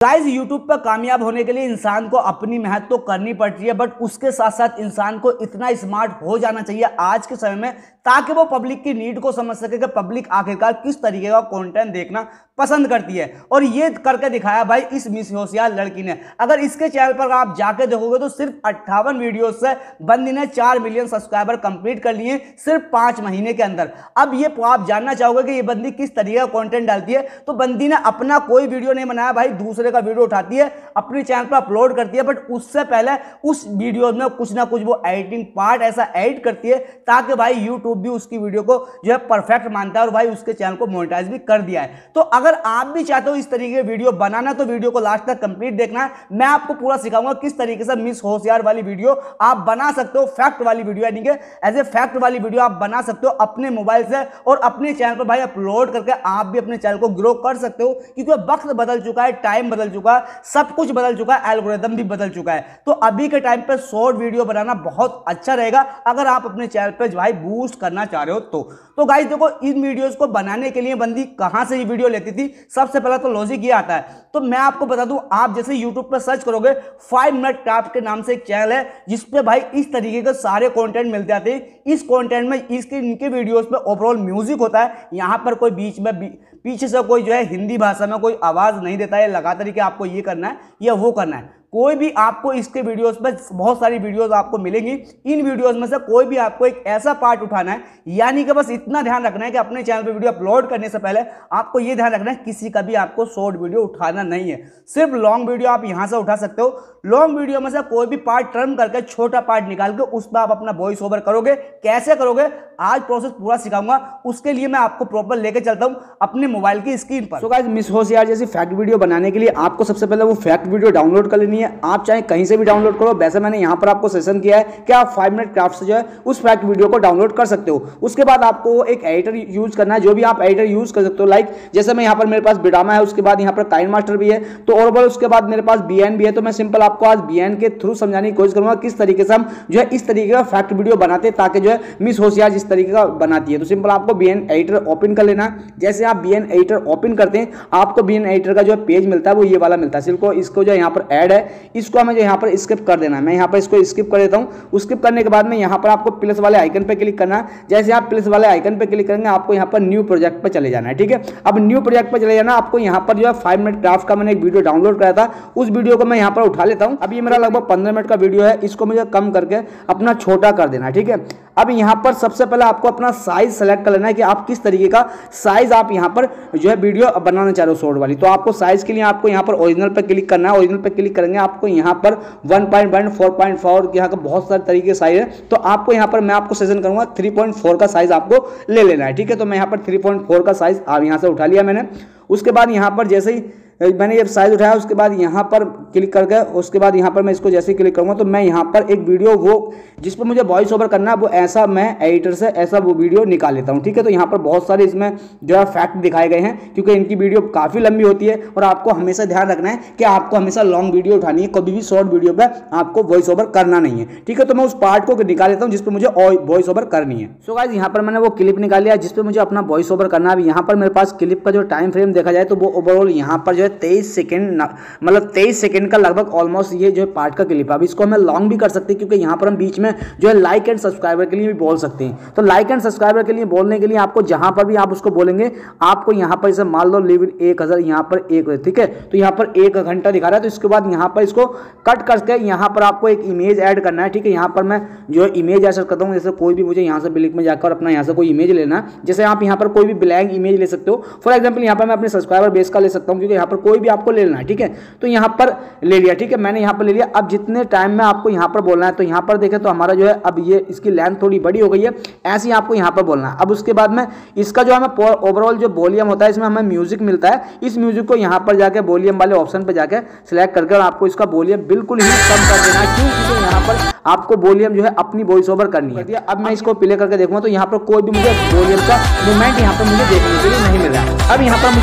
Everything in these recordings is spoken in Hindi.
गाइस यूट्यूब पर कामयाब होने के लिए इंसान को अपनी मेहनत तो करनी पड़ती है, बट उसके साथ साथ इंसान को इतना स्मार्ट हो जाना चाहिए आज के समय में ताकि वो पब्लिक की नीड को समझ सके कि पब्लिक आखिरकार किस तरीके का कंटेंट देखना पसंद करती है। और ये करके दिखाया भाई इस मिस होशियार लड़की ने। अगर इसके चैनल पर आप जाके देखोगे तो सिर्फ 58 वीडियोस से बंदी ने 4 मिलियन सब्सक्राइबर कंप्लीट कर लिए सिर्फ 5 महीने के अंदर। अब ये आप जानना चाहोगे कि ये बंदी किस तरीके का कंटेंट डालती है, तो बंदी ने अपना कोई वीडियो नहीं बनाया भाई, दूसरे का वीडियो उठाती है अपने चैनल पर अपलोड करती है, बट उससे पहले उस वीडियो में कुछ ना कुछ वो एडिटिंग पार्ट ऐसा एडिट करती है ताकि भाई यूट्यूब भी उसकी वीडियो को जो है परफेक्ट मानता है और भाई उसके चैनल को मोनेटाइज भी कर दिया है। तो अगर आप भी चाहते हो इस तरीके के वीडियो बनाना तो वीडियो को लास्ट तक कंप्लीट देखना है। मैं आपको पूरा सिखाऊंगा किस तरीके से मिस होशियार वाली वीडियो आप बना सकते हो, फैक्ट वाली वीडियो यानी कि एज ए फैक्ट वाली वीडियो आप बना सकते हो अपने मोबाइल से और अपने चैनल पर भाई अपलोड करके आप भी अपने चैनल को ग्रो कर सकते हो, क्योंकि वक्त बदल चुका है, टाइम बदल चुका है, सब कुछ बदल चुका है, एल्गोरिदम भी बदल चुका है। तो अभी के टाइम पे शॉर्ट वीडियो बनाना बहुत अच्छा रहेगा अगर आप अपने चैनल पे भाई बूस्ट करना चाह रहे हो तो गाइस देखो, इन वीडियोस को बनाने के लिए बंदी कहां से ये वीडियो लेती थी। सबसे पहला तो लॉजिक ये आता है, तो मैं आपको बता दूं, आप जैसे YouTube पर सर्च करोगे 5 मिनट क्राफ्ट के नाम से एक चैनल है जिसपे भाई इस तरीके के सारे कंटेंट मिलते आते हैं। इस कंटेंट में इनके वीडियोस पे ओवरऑल म्यूजिक होता है, यहां पर कोई बीच में पीछे से कोई जो है हिंदी भाषा में कोई आवाज नहीं देता है, लगातार कि आपको ये करना है या वो करना है। कोई भी आपको इसके वीडियोस में बहुत सारी वीडियोस आपको मिलेंगी, इन वीडियोस में से कोई भी आपको एक ऐसा पार्ट उठाना है, यानी कि बस इतना ध्यान रखना है कि अपने चैनल पे वीडियो अपलोड करने से पहले आपको ये ध्यान रखना है किसी का भी आपको शॉर्ट वीडियो उठाना नहीं है, सिर्फ लॉन्ग वीडियो आप यहां से उठा सकते हो। लॉन्ग वीडियो में से कोई भी पार्ट टर्म करके छोटा पार्ट निकाल के उस पर आप अपना वॉइस ओवर करोगे। कैसे करोगे आज प्रोसेस पूरा सिखाऊंगा, उसके लिए मैं आपको प्रॉपर लेके चलता हूं अपने मोबाइल की स्क्रीन पर। सो गाइस, मिस होशियार जैसी फैक्ट वीडियो बनाने के लिए आपको सबसे पहले वो फैक्ट वीडियो डाउनलोड कर लेनी है। आप चाहे कहीं से भी डाउनलोड करो, वैसे मैंने यहां पर आपको सजेशन किया है कि आप 5 मिनट क्राफ्ट से जो है उस फैक्ट वीडियो को डाउनलोड कर सकते हो। उसके बाद आपको एक एडिटर यूज करना है, जो भी आप एडिटर यूज कर सकते हो। लाइक जैसे मैं यहां पर मेरे पास बिडामा है, उसके बाद यहां पर काइन मास्टर भी है, तो ओवरऑल उसके बाद मेरे पास बीएन भी है। तो मैं सिंपल आपको आज बीएन के थ्रू समझाने की कोशिश करूंगा किस तरीके से हम जो है इस तरीके का फैक्ट वीडियो बनाते हैं ताकि जो है मिस होशियार जिस तरीके का बनाती है। तो सिंपल आपको बीएन एडिटर ओपन कर लेना। जैसे आप बीएन एडिटर ओपन करते हैं आपको बीएन एडिटर का जो पेज मिलता है वो ये वाला मिलता है। सिर्फ इसको जो यहाँ पर ऐड है, इसको हमें जो यहाँ पर स्किप कर देना है। मैं यहाँ पर इसको स्किप कर देता हूँ। स्किप करने के बाद में यहाँ पर आपको प्लस वाले आइकन पे क्लिक करना है। जैसे आप प्लस वाले आइकन पे क्लिक करेंगे आपको यहाँ पर न्यू प्रोजेक्ट पे चले जाना है। ठीक है, अब न्यू प्रोजेक्ट पे चले जाना। आपको यहाँ पर जो है 5 मिनट क्राफ्ट का मैंने एक वीडियो डाउनलोड कराया था, उस वीडियो को मैं यहाँ पर उठा लेता हूँ। अब ये मेरा लगभग 15 मिनट का वीडियो है, इसको मुझे कम करके अपना छोटा कर देना है। ठीक है, अब यहाँ पर सबसे पहले आपको अपना साइज सेलेक्ट कर लेना है कि आप किस तरीके का साइज आप यहाँ पर जो है वीडियो बनाना चाह रहे हो शॉर्ट वाली। तो आपको साइज के लिए आपको यहाँ पर ओरिजिनल पे क्लिक करना है। ओरिजिनल पे क्लिक करेंगे आपको यहाँ पर 1.1, 4.4 यहाँ का बहुत सारे तरीके के साइज है। तो आपको यहाँ पर मैं आपको सजेशन करूंगा 3.4 का साइज आपको ले लेना है। ठीक है, तो मैं यहाँ पर 3.4 का साइज आप यहाँ से उठा लिया मैंने। उसके बाद यहाँ पर जैसे ही मैंने ये साइज उठाया उसके बाद यहाँ पर क्लिक करके उसके बाद यहाँ पर मैं इसको जैसे ही क्लिक करूँगा तो मैं यहाँ पर एक वीडियो वो जिस पर मुझे वॉइस ओवर करना है वो ऐसा मैं एडिटर से ऐसा वो वीडियो निकाल लेता हूँ। ठीक है, तो यहाँ पर बहुत सारे इसमें जो है फैक्ट दिखाए गए हैं क्योंकि इनकी वीडियो काफ़ी लंबी होती है और आपको हमेशा ध्यान रखना है कि आपको हमेशा लॉन्ग वीडियो उठानी है, कभी भी शॉर्ट वीडियो पर आपको वॉइस ओवर करना नहीं है। ठीक है, तो मैं उस पार्ट को निकाल लेता हूँ जिस पर मुझे वॉइस ओवर करनी है। सो गाइस, यहाँ पर मैंने वो क्लिप निकाल लिया जिस पर मुझे अपना वॉइस ओवर करना है। यहाँ पर मेरे पास क्लिप का जो टाइम फ्रेम देखा जाए तो वो ओवरऑल यहाँ पर जो है 23 सेकेंड मतलब 23 सेकंड का लगभग ऑलमोस्ट ये जो पार्ट का क्लिप है। अब इसको हमें लॉन्ग भी कर सकते हैं क्योंकि यहाँ पर हम बीच में जो है लाइक एंड सब्सक्राइबर के लिए भी बोल सकते हैं। तो लाइक एंड सब्सक्राइबर के लिए बोलने के लिए आपको जहां पर भी आप उसको बोलेंगे आपको यहाँ पर इसे मान लो लिव इन 1000 यहाँ पर 1। ठीक है, तो यहाँ पर 1 घंटा दिखा रहा है। तो इसके बाद यहाँ पर इसको कट करके यहाँ पर आपको एक इमेज ऐड करना है। ठीक है, यहाँ पर मैं जो इमेज ऐड करता हूँ, जैसे कोई भी मुझे यहाँ से ब्लिक में जाकर अपना यहाँ से कोई इमेज लेना है। जैसे आप यहाँ पर कोई भी ब्लैंक इमेज ले सकते हो। फॉर एग्जाम्पल यहाँ पर मैं अपने सब्सक्राइबर बेस का ले सकता हूँ क्योंकि यहाँ पर कोई भी आपको लेना है। ठीक है, तो यहाँ पर ले लिया। ठीक है, मैंने यहाँ पर ले लिया। अब जितने टाइम में आपको यहाँ पर बोलना है तो यहाँ पर देखें तो हमारा जो है अब ये इसकी लेंथ थोड़ी बड़ी हो गई है, ऐसे ही आपको यहाँ पर बोलना है। अब उसके बाद में इसका जो हमें ओवरऑल जो वॉल्यूम होता है इसमें हमें म्यूजिक मिलता है। इस म्यूजिक को यहाँ पर जाके वॉल्यूम वाले ऑप्शन पर जाके सिलेक्ट करके और आपको इसका वॉल्यूम बिल्कुल ही कम कर देना है। क्यों? क्योंकि यहाँ पर आपको वॉल्यूम जो है अपनी वॉइस ओवर करनी है। अब मैं इसको प्ले करके देखूंगा तो यहाँ पर कोई भी मुझे वॉल्यूम का मूवमेंट यहाँ पर मुझे देखने के लिए नहीं मिल रहा है। अब यहाँ पर मुझे जो है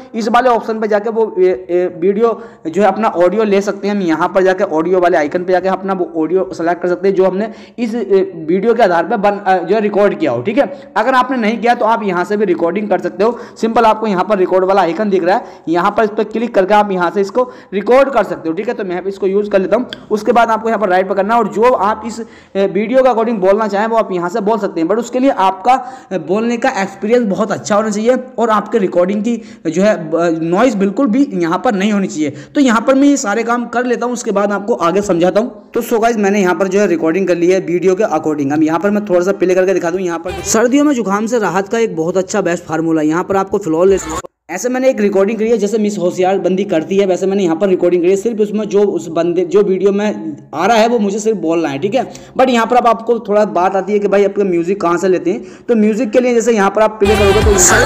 इस वाले ऑप्शन पर जाकर वो वीडियो जो है अपना ऑडियो ले सकते हैं। हम यहाँ पर जाकर ऑडियो वाले आइकन पर जाकर अपना वो ऑडियो सेलेक्ट कर सकते हैं जो हमने इस वीडियो के आधार पर जो है रिकॉर्ड किया हो। ठीक है, अगर आपने नहीं किया तो आप यहाँ से भी रिकॉर्डिंग कर सकते हो। सिंपल आपको यहाँ पर रिकॉर्ड वाला आइकन दिख रहा है, यहाँ पर इस पर क्लिक करके आप यहाँ से इसको रिकॉर्ड कर सकते हो। ठीक है, तो मैं इसको यूज कर लेता हूँ। उसके बाद आपको यहाँ पर राइट पर करना है और जो आप इस वीडियो का अकॉर्डिंग बोलना चाहें वो आप यहाँ से बोल सकते हैं, बट उसके लिए आपका बोलने का एक्सपीरियंस बहुत अच्छा होना चाहिए और आपके रिकॉर्डिंग की जो है नॉइज बिल्कुल भी यहाँ पर नहीं होनी चाहिए। तो यहाँ पर मैं ये सारे काम कर लेता हूँ, उसके बाद आपको आगे समझाता हूँ। तो सो गाइस मैंने यहाँ पर जो है रिकॉर्डिंग कर ली है वीडियो के अकॉर्डिंग। हम यहाँ पर मैं थोड़ा सा प्ले करके दिखा दूँ। यहाँ पर सर्दियों में जुकाम से राहत का एक बहुत अच्छा बेस्ट फार्मूला, यहाँ पर आपको फ्लॉलेस ऐसे मैंने एक रिकॉर्डिंग करी है जैसे मिस होशियारबंदी करती है, वैसे मैंने यहाँ पर रिकॉर्डिंग करी है। सिर्फ उसमें जो उस बंदे जो वीडियो में आ रहा है वो मुझे सिर्फ बोलना है। ठीक है, बट यहाँ पर अब आपको थोड़ा बात आती है कि भाई आपका म्यूजिक कहाँ से लेते हैं। तो म्यूजिक के लिए जैसे यहाँ पर आप प्ले करोगे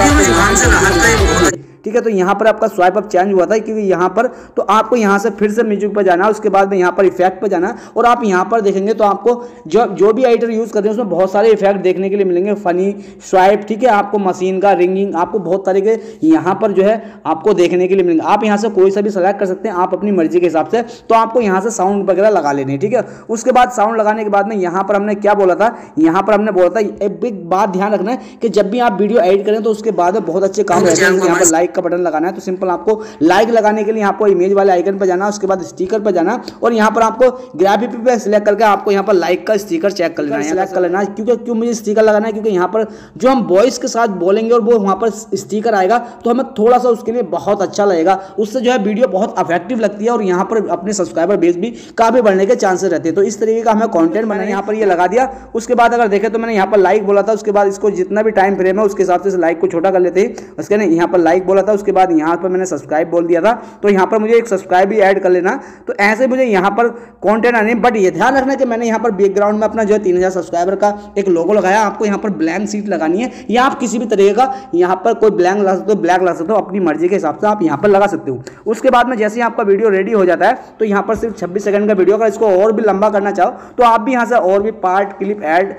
तो ठीक है, तो यहाँ पर आपका स्वाइप अप चेंज हुआ था क्योंकि यहाँ पर तो आपको यहाँ से फिर से म्यूजिक पर जाना है, उसके बाद में यहाँ पर इफेक्ट पर जाना है और आप यहाँ पर देखेंगे तो आपको जो भी एडिटर यूज़ कर रहे हैं उसमें बहुत सारे इफेक्ट देखने के लिए मिलेंगे, फनी स्वाइप, ठीक है, आपको मशीन का रिंगिंग, आपको बहुत सारे के यहाँ पर जो है आपको देखने के लिए मिलेंगे। आप यहाँ से कोई सा भी सेलेक्ट कर सकते हैं आप अपनी मर्जी के हिसाब से। तो आपको यहाँ से साउंड वगैरह लगा लेने हैं। ठीक है, उसके बाद साउंड लगाने के बाद में यहाँ पर हमने क्या बोला था, यहाँ पर हमने बोला था एक बिग बात ध्यान रखना है कि जब भी आप वीडियो एडिट करें तो उसके बाद में बहुत अच्छे काम रहते हैं। यहाँ पर लाइक का बटन लगाना है, तो सिंपल आपको लाइक लगाने के लिए आपको इमेज वाले आइकन पर जाना, उसके बाद स्टिकर पर जाना और यहाँ पर आपको ग्राफिक पे सिलेक्ट करके आपको यहाँ पर लाइक का स्टिकर चेक कर लेना है, सेलेक्ट कर लेना है। क्यों मुझे स्टिकर लगाना है, क्योंकि यहाँ पर जो हम वॉइस के साथ बोलेंगे और वो वहाँ पर स्टिकर आएगा तो हमें थोड़ा सा उसके लिए बहुत अच्छा लगेगा, उससे जो है वीडियो बहुत इफेक्टिव लगती है और यहाँ पर अपने सब्सक्राइबर बेस भी काफी बढ़ने के चांसेस रहते हैं। तो इस तरीके का हमें कंटेंट बनाना है। यहाँ पर ये लगा दिया, उसके बाद अगर देखें तो मैंने यहाँ पर लाइक बोला था, उसके बाद इसको जितना भी टाइम फ्रेम है उसके हिसाब से लाइक को छोटा कर लेते हैं। उसके यहाँ पर लाइक बोला था, उसके बाद यहाँ पर मैंने सब्सक्राइब बोल दिया था, तो यहाँ पर मुझे एक सब्सक्राइब भी ऐड कर लेना। तो ऐसे मुझे यहाँ पर कंटेंट आने, बट ये ध्यान रखना कि मैंने यहाँ पर बैकग्राउंड में अपना जो है 3000 सब्सक्राइबर का एक लोगो लगाया। आपको यहाँ पर ब्लैंक सीट लगानी है या आप किसी भी तरीके का यहाँ पर कोई ब्लैंक लगा सकते हो, ब्लैक लगा सकते हो, अपनी मर्जी के हिसाब से आप यहाँ पर लगा सकते हो। उसके बाद में जैसे ही आपका वीडियो रेडी हो जाता है तो यहाँ पर सिर्फ 26 सेकंड का वीडियो, अगर इसको और भी लंबा करना चाहो तो आप भी यहाँ से और भी पार्ट क्लिप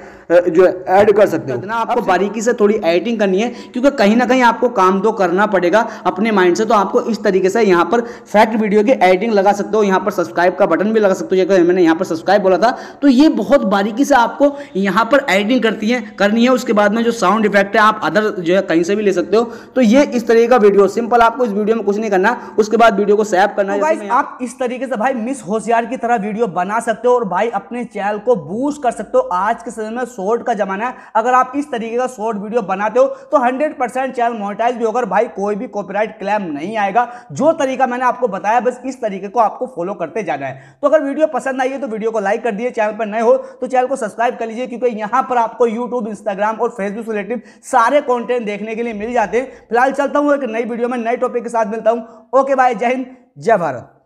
ऐड कर सकते हो। आपको बारीकी से थोड़ी एडिटिंग करनी है क्योंकि कहीं ना कहीं आपको काम तो करना पड़ेगा अपने माइंड से। तो आपको इस तरीके से यहाँ पर फैक्ट वीडियो की एडिटिंग लगा सकते हो, यहाँ पर सब्सक्राइब का बटन भी लगा सकते हो, जैसे मैंने यहाँ पर सब्सक्राइब बोला था। तो ये बहुत बारीकी से आपको यहाँ पर एडिटिंग करनी है। उसके बाद में जो साउंड इफेक्ट है आप अदर जो है कहीं से भी ले सकते हो। तो ये इस तरीके का वीडियो, सिंपल आपको इस वीडियो में कुछ नहीं करना, उसके बाद वीडियो को सेव करना है। गाइस आप इस तरीके से भाई मिस होशियार की तरह वीडियो बना सकते हो और भाई अपने चैनल को बूस्ट कर सकते हो। आज के समय में शॉर्ट का जमाना है, अगर आप इस तरीके का शॉर्ट वीडियो बनाते हो तो 100% चैनल मोनेटाइज भी होगा, भाई कोई भी कॉपीराइट क्लेम नहीं आएगा। जो तरीका मैंने आपको बताया बस इस तरीके को आपको फॉलो करते जाना है। तो अगर वीडियो पसंद आई है तो वीडियो को लाइक कर दिए, चैनल पर नए हो तो चैनल को सब्सक्राइब कर लीजिए क्योंकि यहां पर आपको यूट्यूब, इंस्टाग्राम और फेसबुक से रिलेटेड सारे कंटेंट देखने के लिए मिल जाते हैं। फिलहाल चलता हूं एक नई वीडियो में नए टॉपिक के साथ मिलता हूं। ओके बाय, जय हिंद, जय भारत।